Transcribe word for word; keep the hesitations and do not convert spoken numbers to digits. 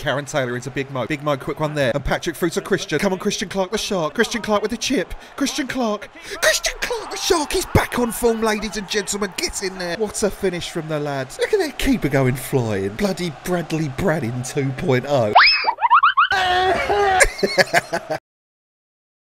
Karen Taylor into Big Mo. Big Mo, quick one there. And Patrick through to Christian. Come on, Christian Clarke, the Shark. Christian Clarke with the chip. Christian Clarke. Christian Clarke, the Shark. He's back on form, ladies and gentlemen. Get in there. What a finish from the lads. Look at that keeper going flying. Bloody Bradley Branning two point oh.